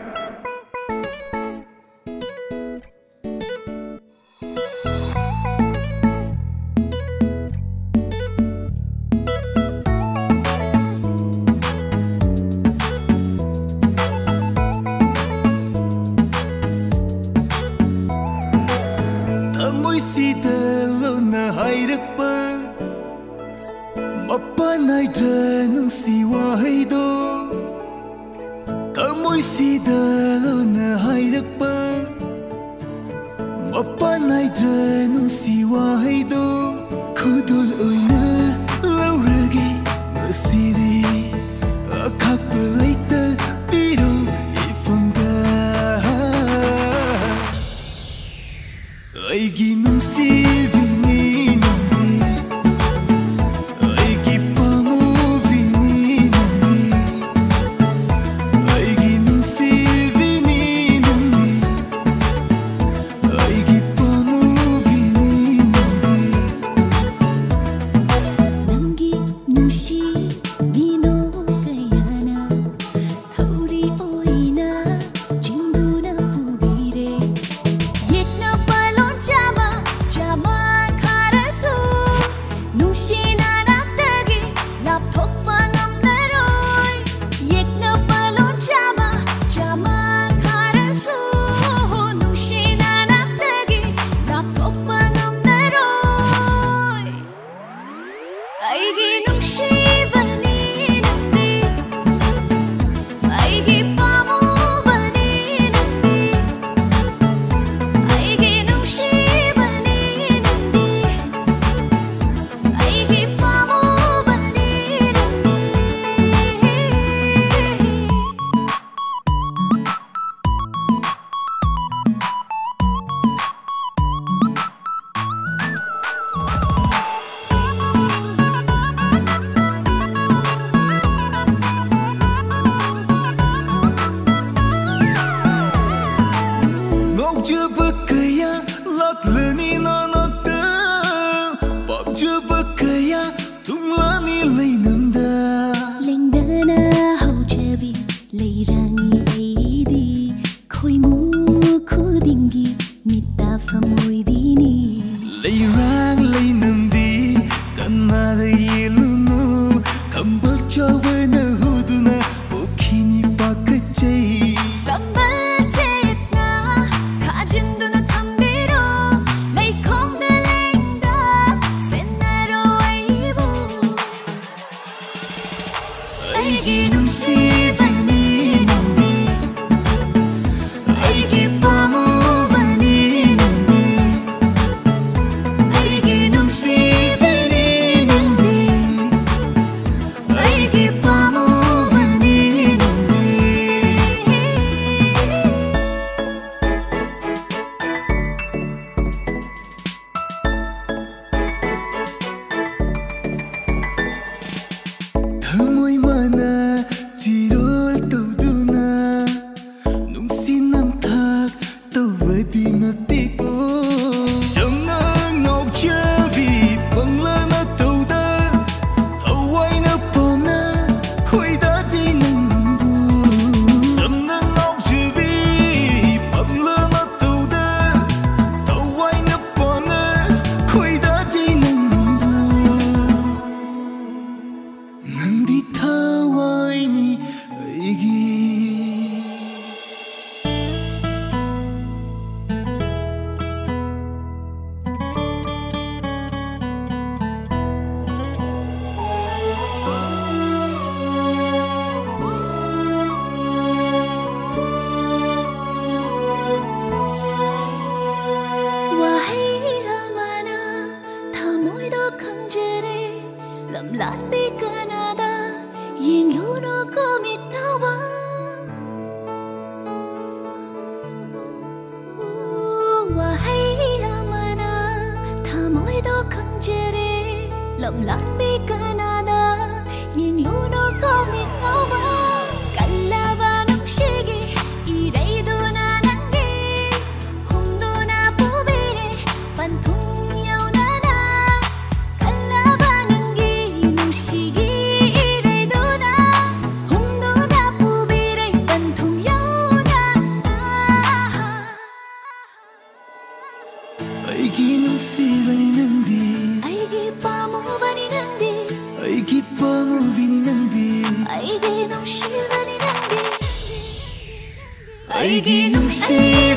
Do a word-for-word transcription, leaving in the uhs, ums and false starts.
Eigee Nungshibini Nangdi, Eigee Nungshibini Nangdi, Eigee Nungshibini Nangdi, Eigee Nungshibini Nangdi. Nangi Nungshibini no kayana, thauri oina, chinguna pubire, yekna palon chama, chama kharasu, Nungshina naktagi, lap thokpa ngamlaroi, yekna palon chama, chama kharasu, Nungshina naktagi, lap thokpa ngamlaroi. Eigee Nungshibini Nangdi, Eigee Nungshibini Nangdi, Eigee Nungshibini Nangdi, Eigee Nungshibini Ngọc bakaya laklani nanakta, papja bakaya tumlani lainamda. Lengdana haujabi leirangi eidi khoimu khudingi mita famoibini Leirang lainamdi kanada yelunu, kambal chawana huduna pokhini pakachai. sambal chetna khajinduna thambiro leikhongda lengda senaro aibu Eigee Nungshibini Nangdi, Eigee Nungshibini Nangdi, Eigee Nungshibini Nangdi, Eigee Nungshibini Nangdi. Thamoi mana chirol tawduna, nungsi namthak tawadi natiko. Jamna ngawchavi panglana tawda, thawaina pamna khoidati nangbu. Samna ngawchavi panglana tawda, thawaina pamna khoidati nangbu. Nangdi thawaini Eigee. Wahai amana thamoido khangjare lamlan bi kanada yengluno komitawa Wahai amana thamoido khangjare lamlan bi kanada yengluno komitawa kallava nungshige ireiduna nange humduna pubire panthung yaunana kallava nangi nungshigi ireiduna humduna pubire panthung yauna ꯄꯥꯝꯃꯨꯕꯤꯅꯤ ꯅꯪꯗꯤ Eigee Nungshibini Nangdi ꯑꯩꯒꯤ ꯅꯨꯡꯁꯤ